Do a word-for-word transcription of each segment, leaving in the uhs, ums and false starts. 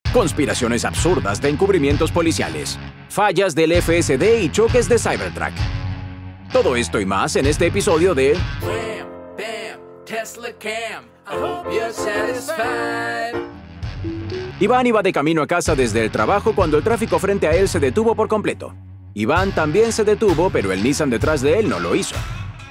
conspiraciones absurdas de encubrimientos policiales, fallas del F S D y choques de Cybertruck. Todo esto y más en este episodio de Wham, bam, Tesla Cam. I hope you're satisfied. Iván iba de camino a casa desde el trabajo cuando el tráfico frente a él se detuvo por completo. Iván también se detuvo, pero el Nissan detrás de él no lo hizo.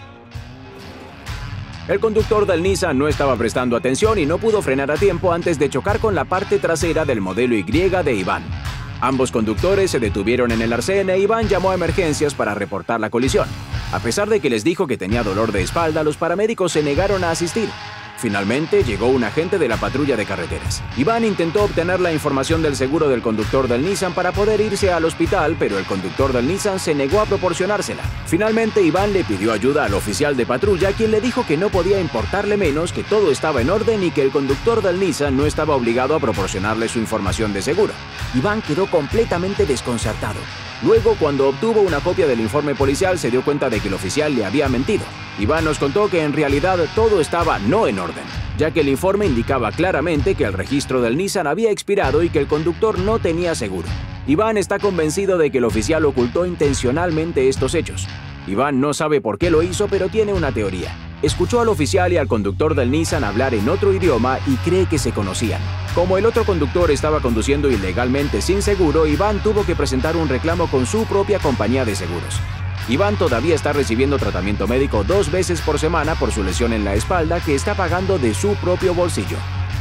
El conductor del Nissan no estaba prestando atención y no pudo frenar a tiempo antes de chocar con la parte trasera del modelo Y de Iván. Ambos conductores se detuvieron en el arcén e Iván llamó a emergencias para reportar la colisión. A pesar de que les dijo que tenía dolor de espalda, los paramédicos se negaron a asistir. Finalmente llegó un agente de la patrulla de carreteras. Iván intentó obtener la información del seguro del conductor del Nissan para poder irse al hospital, pero el conductor del Nissan se negó a proporcionársela. Finalmente, Iván le pidió ayuda al oficial de patrulla, quien le dijo que no podía importarle menos, que todo estaba en orden y que el conductor del Nissan no estaba obligado a proporcionarle su información de seguro. Iván quedó completamente desconcertado. Luego, cuando obtuvo una copia del informe policial, se dio cuenta de que el oficial le había mentido. Iván nos contó que en realidad todo estaba no en orden, ya que el informe indicaba claramente que el registro del Nissan había expirado y que el conductor no tenía seguro. Iván está convencido de que el oficial ocultó intencionalmente estos hechos. Iván no sabe por qué lo hizo, pero tiene una teoría. Escuchó al oficial y al conductor del Nissan hablar en otro idioma y cree que se conocían. Como el otro conductor estaba conduciendo ilegalmente sin seguro, Iván tuvo que presentar un reclamo con su propia compañía de seguros. Iván todavía está recibiendo tratamiento médico dos veces por semana por su lesión en la espalda que está pagando de su propio bolsillo.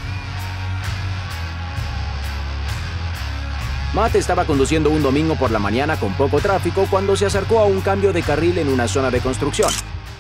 Matt estaba conduciendo un domingo por la mañana con poco tráfico cuando se acercó a un cambio de carril en una zona de construcción.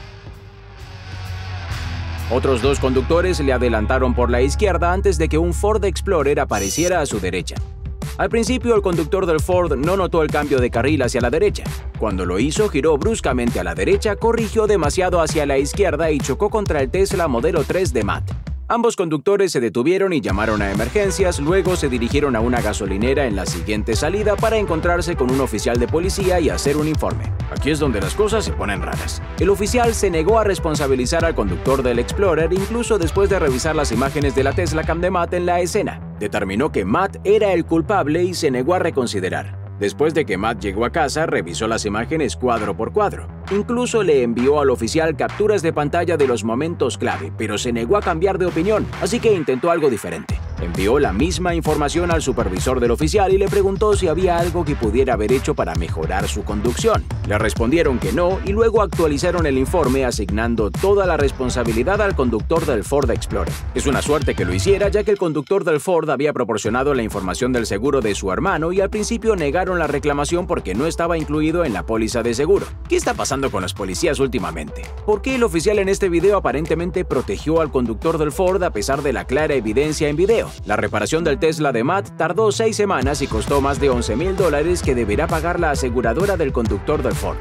Otros dos conductores le adelantaron por la izquierda antes de que un Ford Explorer apareciera a su derecha. Al principio, el conductor del Ford no notó el cambio de carril hacia la derecha. Cuando lo hizo, giró bruscamente a la derecha, corrigió demasiado hacia la izquierda y chocó contra el Tesla Modelo tres de Matt. Ambos conductores se detuvieron y llamaron a emergencias, luego se dirigieron a una gasolinera en la siguiente salida para encontrarse con un oficial de policía y hacer un informe. Aquí es donde las cosas se ponen raras. El oficial se negó a responsabilizar al conductor del Explorer incluso después de revisar las imágenes de la Tesla Cam de Matt en la escena. Determinó que Matt era el culpable y se negó a reconsiderar. Después de que Matt llegó a casa, revisó las imágenes cuadro por cuadro. Incluso le envió al oficial capturas de pantalla de los momentos clave, pero se negó a cambiar de opinión, así que intentó algo diferente. Envió la misma información al supervisor del oficial y le preguntó si había algo que pudiera haber hecho para mejorar su conducción. Le respondieron que no y luego actualizaron el informe asignando toda la responsabilidad al conductor del Ford Explorer. Es una suerte que lo hiciera, ya que el conductor del Ford había proporcionado la información del seguro de su hermano y al principio negaron la reclamación porque no estaba incluido en la póliza de seguro. ¿Qué está pasando con los policías últimamente? ¿Por qué el oficial en este video aparentemente protegió al conductor del Ford a pesar de la clara evidencia en video? La reparación del Tesla de Matt tardó seis semanas y costó más de once mil dólares que deberá pagar la aseguradora del conductor del Ford.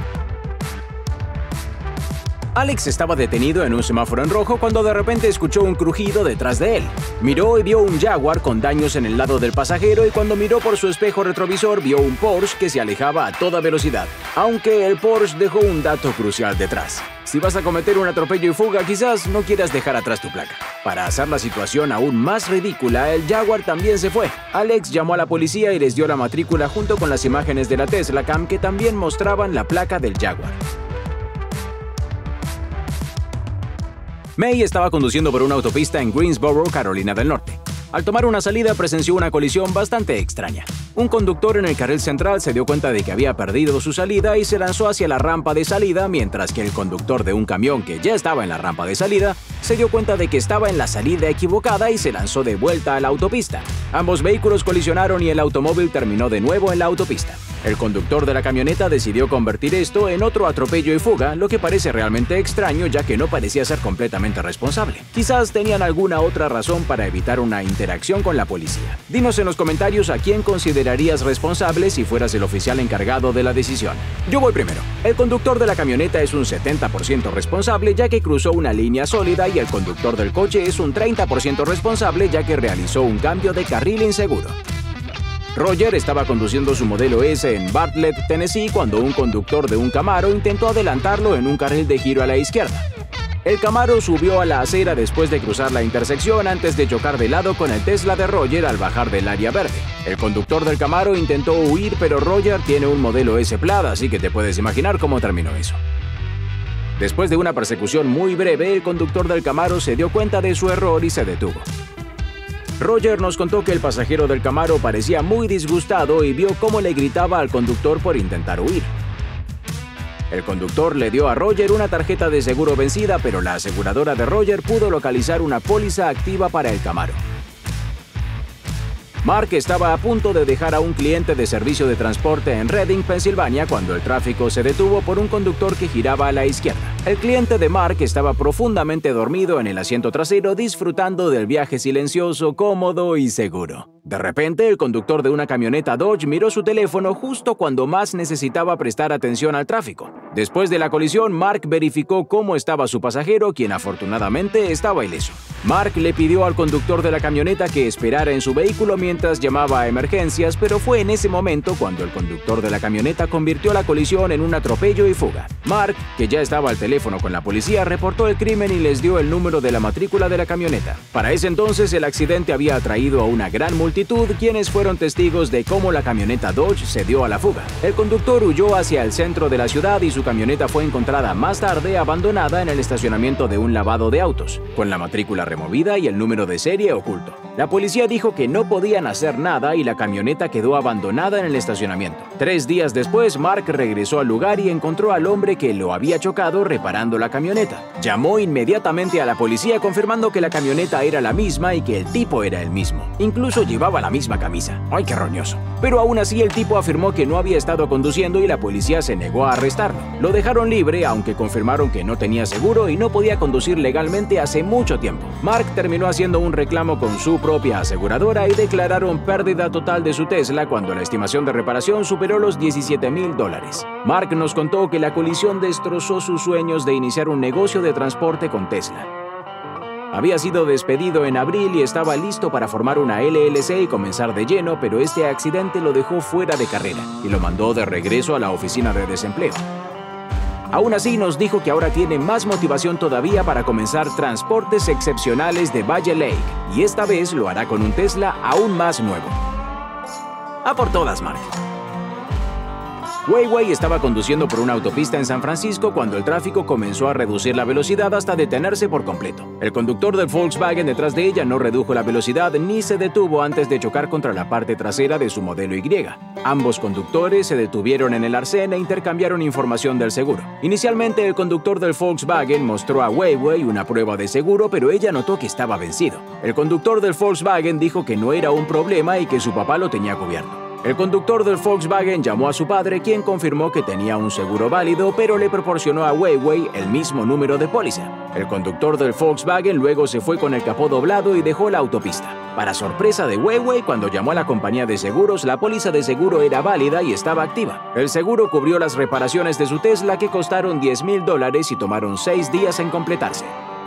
Alex estaba detenido en un semáforo en rojo cuando de repente escuchó un crujido detrás de él. Miró y vio un Jaguar con daños en el lado del pasajero y cuando miró por su espejo retrovisor vio un Porsche que se alejaba a toda velocidad, aunque el Porsche dejó un dato crucial detrás. Si vas a cometer un atropello y fuga, quizás no quieras dejar atrás tu placa. Para hacer la situación aún más ridícula, el Jaguar también se fue. Alex llamó a la policía y les dio la matrícula junto con las imágenes de la Tesla Cam que también mostraban la placa del Jaguar. May estaba conduciendo por una autopista en Greensboro, Carolina del Norte. Al tomar una salida presenció una colisión bastante extraña. Un conductor en el carril central se dio cuenta de que había perdido su salida y se lanzó hacia la rampa de salida, mientras que el conductor de un camión que ya estaba en la rampa de salida se dio cuenta de que estaba en la salida equivocada y se lanzó de vuelta a la autopista. Ambos vehículos colisionaron y el automóvil terminó de nuevo en la autopista. El conductor de la camioneta decidió convertir esto en otro atropello y fuga, lo que parece realmente extraño ya que no parecía ser completamente responsable. Quizás tenían alguna otra razón para evitar una interacción con la policía. Dinos en los comentarios a quién considerarías responsable si fueras el oficial encargado de la decisión. Yo voy primero. El conductor de la camioneta es un setenta por ciento responsable ya que cruzó una línea sólida y el conductor del coche es un treinta por ciento responsable ya que realizó un cambio de carril inseguro. Roger estaba conduciendo su modelo S en Bartlett, Tennessee, cuando un conductor de un Camaro intentó adelantarlo en un carril de giro a la izquierda. El Camaro subió a la acera después de cruzar la intersección antes de chocar de lado con el Tesla de Roger al bajar del área verde. El conductor del Camaro intentó huir, pero Roger tiene un modelo S Plaid, así que te puedes imaginar cómo terminó eso. Después de una persecución muy breve, el conductor del Camaro se dio cuenta de su error y se detuvo. Roger nos contó que el pasajero del Camaro parecía muy disgustado y vio cómo le gritaba al conductor por intentar huir. El conductor le dio a Roger una tarjeta de seguro vencida, pero la aseguradora de Roger pudo localizar una póliza activa para el Camaro. Mark estaba a punto de dejar a un cliente de servicio de transporte en Reading, Pensilvania, cuando el tráfico se detuvo por un conductor que giraba a la izquierda. El cliente de Mark estaba profundamente dormido en el asiento trasero, disfrutando del viaje silencioso, cómodo y seguro. De repente, el conductor de una camioneta Dodge miró su teléfono justo cuando más necesitaba prestar atención al tráfico. Después de la colisión, Mark verificó cómo estaba su pasajero, quien afortunadamente estaba ileso. Mark le pidió al conductor de la camioneta que esperara en su vehículo mientras llamaba a emergencias, pero fue en ese momento cuando el conductor de la camioneta convirtió la colisión en un atropello y fuga. Mark, que ya estaba al teléfono con la policía, reportó el crimen y les dio el número de la matrícula de la camioneta. Para ese entonces, el accidente había atraído a una gran multitud, quienes fueron testigos de cómo la camioneta Dodge se dio a la fuga. El conductor huyó hacia el centro de la ciudad y su camioneta fue encontrada más tarde abandonada en el estacionamiento de un lavado de autos, con la matrícula removida y el número de serie oculto. La policía dijo que no podían hacer nada y la camioneta quedó abandonada en el estacionamiento. Tres días después, Mark regresó al lugar y encontró al hombre que lo había chocado reparando la camioneta. Llamó inmediatamente a la policía confirmando que la camioneta era la misma y que el tipo era el mismo. Incluso llevaba la misma camisa. ¡Ay, qué roñoso! Pero aún así el tipo afirmó que no había estado conduciendo y la policía se negó a arrestarlo. Lo dejaron libre, aunque confirmaron que no tenía seguro y no podía conducir legalmente hace mucho tiempo. Mark terminó haciendo un reclamo con su propia aseguradora y declararon pérdida total de su Tesla cuando la estimación de reparación superó los diecisiete mil dólares. Mark nos contó que la colisión destrozó sus sueños de iniciar un negocio de transporte con Tesla. Había sido despedido en abril y estaba listo para formar una L L C y comenzar de lleno, pero este accidente lo dejó fuera de carrera y lo mandó de regreso a la oficina de desempleo. Aún así, nos dijo que ahora tiene más motivación todavía para comenzar transportes excepcionales de Valle Lake, y esta vez lo hará con un Tesla aún más nuevo. ¡A por todas, Mark! Wei Wei estaba conduciendo por una autopista en San Francisco cuando el tráfico comenzó a reducir la velocidad hasta detenerse por completo. El conductor del Volkswagen detrás de ella no redujo la velocidad ni se detuvo antes de chocar contra la parte trasera de su modelo Y. Ambos conductores se detuvieron en el arcén e intercambiaron información del seguro. Inicialmente, el conductor del Volkswagen mostró a Wei Wei una prueba de seguro, pero ella notó que estaba vencido. El conductor del Volkswagen dijo que no era un problema y que su papá lo tenía cubierto. El conductor del Volkswagen llamó a su padre, quien confirmó que tenía un seguro válido, pero le proporcionó a Wei Wei el mismo número de póliza. El conductor del Volkswagen luego se fue con el capó doblado y dejó la autopista. Para sorpresa de Wei Wei, cuando llamó a la compañía de seguros, la póliza de seguro era válida y estaba activa. El seguro cubrió las reparaciones de su Tesla, que costaron diez mil dólares y tomaron seis días en completarse.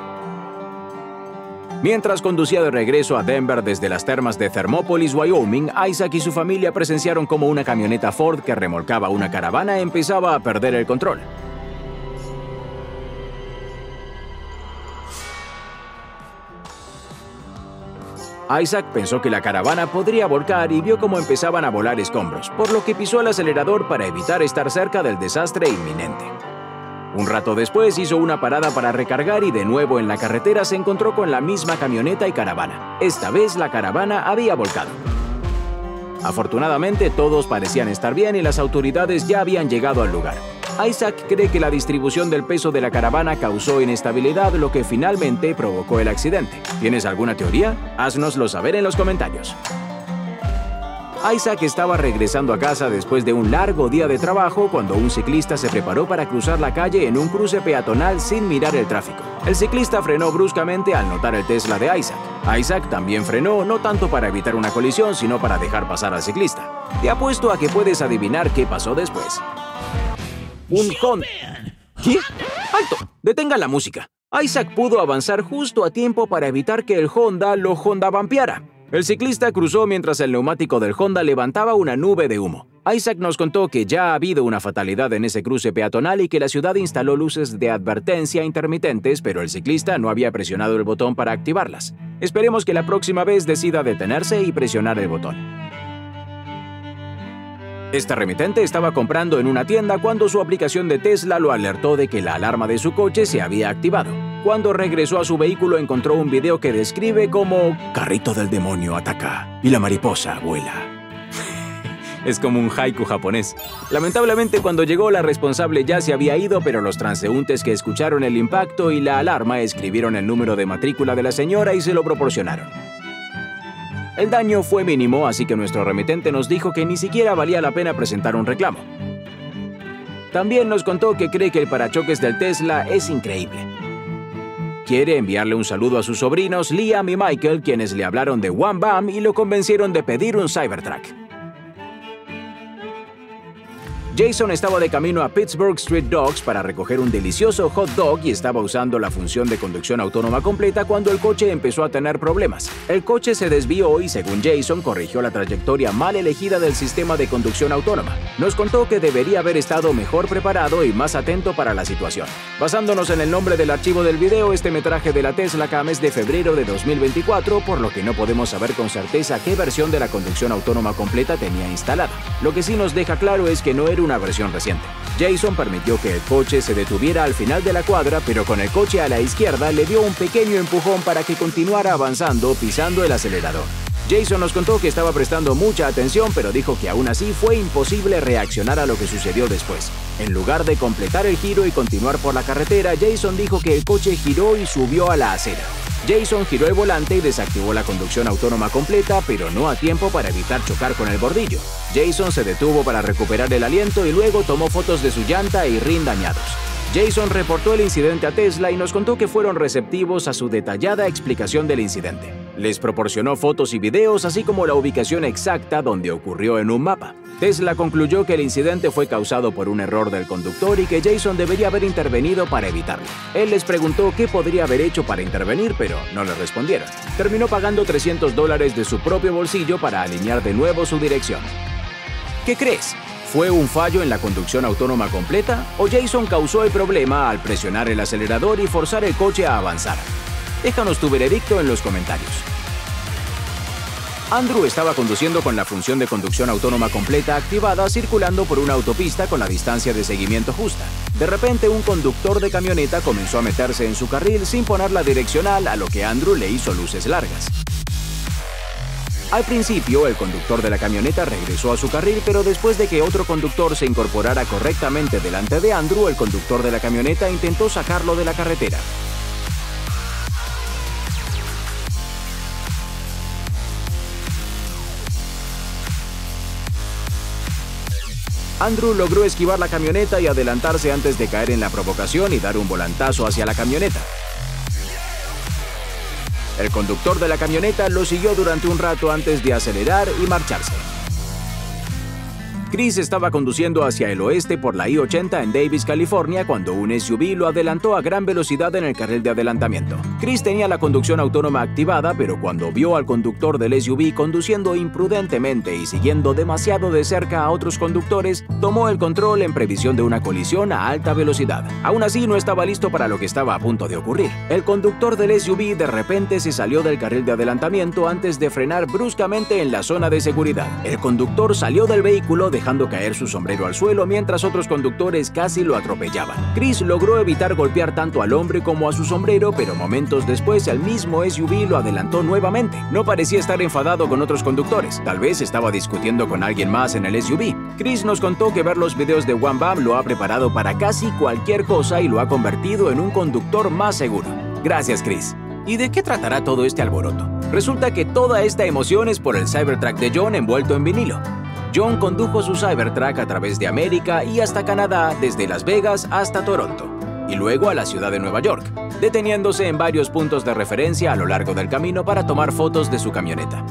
Mientras conducía de regreso a Denver desde las termas de Thermopolis, Wyoming, Isaac y su familia presenciaron cómo una camioneta Ford que remolcaba una caravana empezaba a perder el control. Isaac pensó que la caravana podría volcar y vio cómo empezaban a volar escombros, por lo que pisó el acelerador para evitar estar cerca del desastre inminente. Un rato después hizo una parada para recargar y de nuevo en la carretera se encontró con la misma camioneta y caravana. Esta vez la caravana había volcado. Afortunadamente todos parecían estar bien y las autoridades ya habían llegado al lugar. Isaac cree que la distribución del peso de la caravana causó inestabilidad, lo que finalmente provocó el accidente. ¿Tienes alguna teoría? Haznoslo saber en los comentarios. Isaac estaba regresando a casa después de un largo día de trabajo cuando un ciclista se preparó para cruzar la calle en un cruce peatonal sin mirar el tráfico. El ciclista frenó bruscamente al notar el Tesla de Isaac. Isaac también frenó, no tanto para evitar una colisión, sino para dejar pasar al ciclista. Te apuesto a que puedes adivinar qué pasó después. Un Honda... ¿Qué? ¡Alto! Detenga la música. Isaac pudo avanzar justo a tiempo para evitar que el Honda lo Honda vampiara. El ciclista cruzó mientras el neumático del Honda levantaba una nube de humo. Isaac nos contó que ya ha habido una fatalidad en ese cruce peatonal y que la ciudad instaló luces de advertencia intermitentes, pero el ciclista no había presionado el botón para activarlas. Esperemos que la próxima vez decida detenerse y presionar el botón. Este remitente estaba comprando en una tienda cuando su aplicación de Tesla lo alertó de que la alarma de su coche se había activado. Cuando regresó a su vehículo encontró un video que describe como «Carrito del demonio ataca y la mariposa vuela». Es como un haiku japonés. Lamentablemente, cuando llegó, la responsable ya se había ido, pero los transeúntes que escucharon el impacto y la alarma escribieron el número de matrícula de la señora y se lo proporcionaron. El daño fue mínimo, así que nuestro remitente nos dijo que ni siquiera valía la pena presentar un reclamo. También nos contó que cree que el parachoques del Tesla es increíble. Quiere enviarle un saludo a sus sobrinos Liam y Michael, quienes le hablaron de Wham Bam y lo convencieron de pedir un Cybertruck. Jason estaba de camino a Pittsburgh Street Dogs para recoger un delicioso hot dog y estaba usando la función de conducción autónoma completa cuando el coche empezó a tener problemas. El coche se desvió y, según Jason, corrigió la trayectoria mal elegida del sistema de conducción autónoma. Nos contó que debería haber estado mejor preparado y más atento para la situación. Basándonos en el nombre del archivo del video, este metraje de la Tesla Cam es de febrero de dos mil veinticuatro, por lo que no podemos saber con certeza qué versión de la conducción autónoma completa tenía instalada. Lo que sí nos deja claro es que no era una una versión reciente. Jason permitió que el coche se detuviera al final de la cuadra, pero con el coche a la izquierda le dio un pequeño empujón para que continuara avanzando pisando el acelerador. Jason nos contó que estaba prestando mucha atención, pero dijo que aún así fue imposible reaccionar a lo que sucedió después. En lugar de completar el giro y continuar por la carretera, Jason dijo que el coche giró y subió a la acera. Jason giró el volante y desactivó la conducción autónoma completa, pero no a tiempo para evitar chocar con el bordillo. Jason se detuvo para recuperar el aliento y luego tomó fotos de su llanta y rin dañados. Jason reportó el incidente a Tesla y nos contó que fueron receptivos a su detallada explicación del incidente. Les proporcionó fotos y videos, así como la ubicación exacta donde ocurrió en un mapa. Tesla concluyó que el incidente fue causado por un error del conductor y que Jason debería haber intervenido para evitarlo. Él les preguntó qué podría haber hecho para intervenir, pero no le respondieron. Terminó pagando trescientos dólares de su propio bolsillo para alinear de nuevo su dirección. ¿Qué crees? ¿Fue un fallo en la conducción autónoma completa o Jason causó el problema al presionar el acelerador y forzar el coche a avanzar? Déjanos tu veredicto en los comentarios. Andrew estaba conduciendo con la función de conducción autónoma completa activada, circulando por una autopista con la distancia de seguimiento justa. De repente, un conductor de camioneta comenzó a meterse en su carril sin poner la direccional, a lo que Andrew le hizo luces largas. Al principio, el conductor de la camioneta regresó a su carril, pero después de que otro conductor se incorporara correctamente delante de Andrew, el conductor de la camioneta intentó sacarlo de la carretera. Andrew logró esquivar la camioneta y adelantarse antes de caer en la provocación y dar un volantazo hacia la camioneta. El conductor de la camioneta lo siguió durante un rato antes de acelerar y marcharse. Chris estaba conduciendo hacia el oeste por la I ochenta en Davis, California, cuando un S U V lo adelantó a gran velocidad en el carril de adelantamiento. Chris tenía la conducción autónoma activada, pero cuando vio al conductor del S U V conduciendo imprudentemente y siguiendo demasiado de cerca a otros conductores, tomó el control en previsión de una colisión a alta velocidad. Aún así, no estaba listo para lo que estaba a punto de ocurrir. El conductor del S U V de repente se salió del carril de adelantamiento antes de frenar bruscamente en la zona de seguridad. El conductor salió del vehículo dejando caer su sombrero al suelo mientras otros conductores casi lo atropellaban. Chris logró evitar golpear tanto al hombre como a su sombrero, pero momentos después el mismo S U V lo adelantó nuevamente. No parecía estar enfadado con otros conductores, tal vez estaba discutiendo con alguien más en el S U V. Chris nos contó que ver los videos de Wham Bam lo ha preparado para casi cualquier cosa y lo ha convertido en un conductor más seguro. Gracias, Chris. ¿Y de qué tratará todo este alboroto? Resulta que toda esta emoción es por el Cybertruck de John envuelto en vinilo. John condujo su Cybertruck a través de América y hasta Canadá, desde Las Vegas hasta Toronto, y luego a la ciudad de Nueva York, deteniéndose en varios puntos de referencia a lo largo del camino para tomar fotos de su camioneta.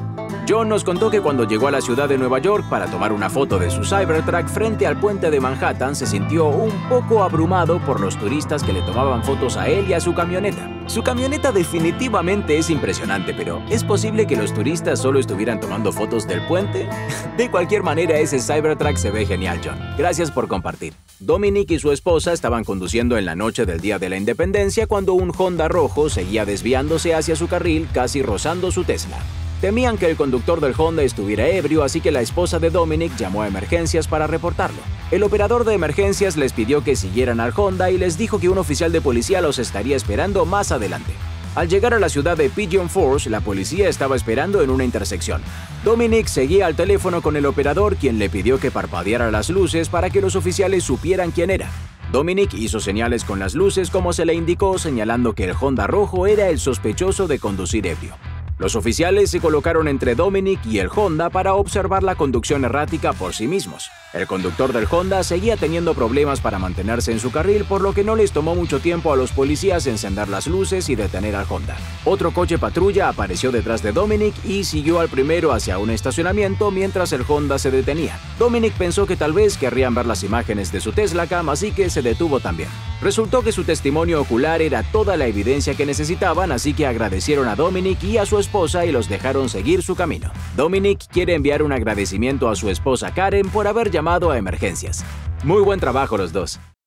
John nos contó que cuando llegó a la ciudad de Nueva York para tomar una foto de su Cybertruck frente al puente de Manhattan, se sintió un poco abrumado por los turistas que le tomaban fotos a él y a su camioneta. Su camioneta definitivamente es impresionante, pero ¿es posible que los turistas solo estuvieran tomando fotos del puente? De cualquier manera, ese Cybertruck se ve genial, John. Gracias por compartir. Dominic y su esposa estaban conduciendo en la noche del Día de la Independencia cuando un Honda rojo seguía desviándose hacia su carril, casi rozando su Tesla. Temían que el conductor del Honda estuviera ebrio, así que la esposa de Dominic llamó a emergencias para reportarlo. El operador de emergencias les pidió que siguieran al Honda y les dijo que un oficial de policía los estaría esperando más adelante. Al llegar a la ciudad de Pigeon Forge, la policía estaba esperando en una intersección. Dominic seguía al teléfono con el operador, quien le pidió que parpadeara las luces para que los oficiales supieran quién era. Dominic hizo señales con las luces como se le indicó, señalando que el Honda rojo era el sospechoso de conducir ebrio. Los oficiales se colocaron entre Dominic y el Honda para observar la conducción errática por sí mismos. El conductor del Honda seguía teniendo problemas para mantenerse en su carril, por lo que no les tomó mucho tiempo a los policías encender las luces y detener al Honda. Otro coche patrulla apareció detrás de Dominic y siguió al primero hacia un estacionamiento mientras el Honda se detenía. Dominic pensó que tal vez querrían ver las imágenes de su Tesla Cam, así que se detuvo también. Resultó que su testimonio ocular era toda la evidencia que necesitaban, así que agradecieron a Dominic y a su esposa y los dejaron seguir su camino. Dominic quiere enviar un agradecimiento a su esposa Karen por haber llamado a emergencias. Muy buen trabajo los dos.